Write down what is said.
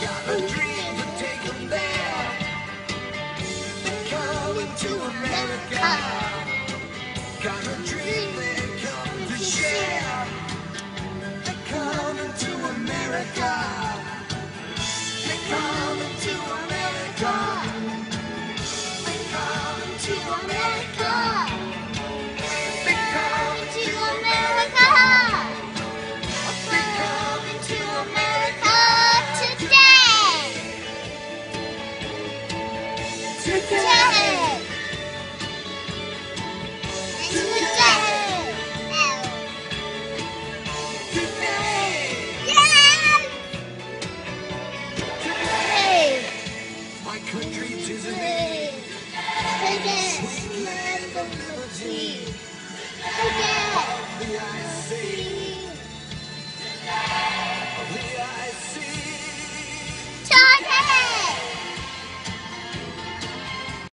got a dream to take them there. They're coming to America. Got a dream they come to share. They're coming to America. They're coming to America. They're coming to America. They're coming to America. They're coming to America today. Today. My country tis a name, sweet land of liberty.